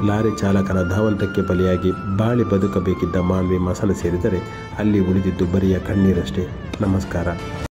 Lorry ಚಾಲಕನ ಧಾವಂತಕ್ಕೆ ಬಲಿಯಾಗಿ ಬಾಳಿ ಬದುಕಬೇಕಿದ್ದ ಮಾನ್ವಿ ಮಸಣ ಸೇರಿದರೆ ಅಲ್ಲಿ ಉಳಿದಿದ್ದು ಬರಿಯ ಕಣ್ಣೀರಷ್ಟೇ. ನಮಸ್ಕಾರ.